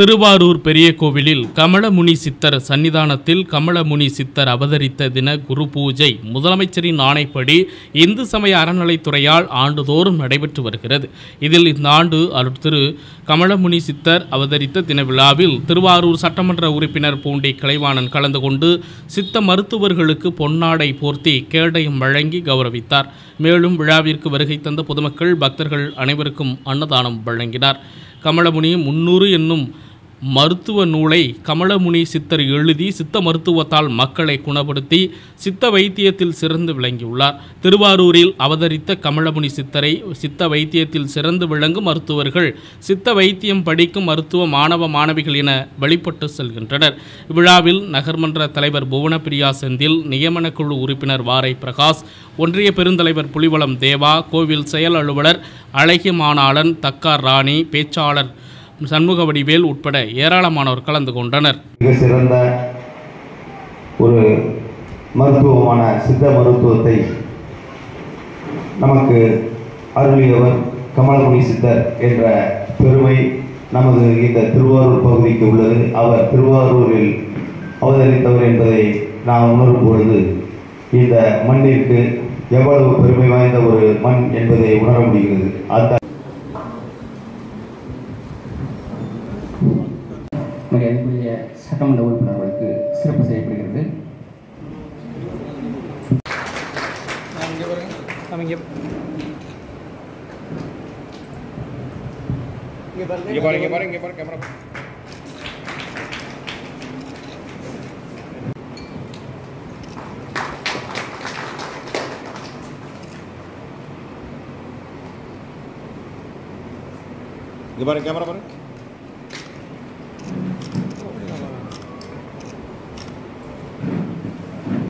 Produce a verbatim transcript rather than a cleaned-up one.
திருவாரூர் பெரிய கோவிலில் கமலமுனி சித்தர் சன்னிதானத்தில் கமலமுனி சித்தர் அவதரித்த தின குரு பூஜை முதலமைச்சரின் ஆணைப்படி இந்து சமய அறநிலைத்துறையால் ஆண்டுதோறும் நடைபெற்று வருகிறது. இதில் இந்த ஆண்டு திரு கமலமுனி சித்தர் அவதரித்த தின விழாவில் திருவாரூர் சட்டமன்ற உறுப்பினர் பூண்டி கலைவாணன் கலந்து கொண்டு சித்த மருத்துவர்களுக்கு பொன்னாடை போர்த்தி கேடயம் வழங்கி கௌரவித்தார். மேலும் விழாவிற்கு வருகை தந்த பொதுமக்கள் பக்தர்கள் அனைவருக்கும் அன்னதானம் வழங்கினார். கமலமுனி முன்னூறு என்னும் மருத்துவ நூலை கமலமுனி சித்தர் எழுதி சித்த மருத்துவத்தால் மக்களை குணப்படுத்தி சித்த வைத்தியத்தில் சிறந்து விளங்கியுள்ளார். திருவாரூரில் அவதரித்த கமலமுனி சித்தரை சித்த வைத்தியத்தில் சிறந்து விளங்கும் மருத்துவர்கள் சித்த வைத்தியம் படிக்கும் மருத்துவ மாணவ மாணவிகள் என வழிபட்டு செல்கின்றனர். விழாவில் நகர்மன்ற தலைவர் புவனப்பிரியா செந்தில், நியமனக்குழு உறுப்பினர் வாரை பிரகாஷ், ஒன்றிய பெருந்தலைவர் புலிவலம் தேவா, கோவில் செயல் அலுவலர் அழகிய மானாளன், தக்கார் ராணி, பேச்சாளர் சண்முக வடிவேல் உட்பட ஏராளமானோர் கலந்து கொண்டனர். மிக சிறந்த ஒரு மருத்துவமான சித்த மருத்துவத்தை நமக்கு அருளியவர் கமலமுனி சித்தர் என்ற பெருமை நமது இந்த திருவாரூர் பகுதிக்கு உள்ளது. அவர் திருவாரூரில் அவதரித்தவர் என்பதை நாம் உணரும் பொழுது இந்த மண்ணிற்கு எவ்வளவு பெருமை வாய்ந்த ஒரு மண் என்பதை உணர முடிகிறது. அந்த மரியாதைக்குரிய சட்டமன்ற உறுப்பினர்களுக்கு சிறப்பு செய்யப்படுகிறது. கேமரா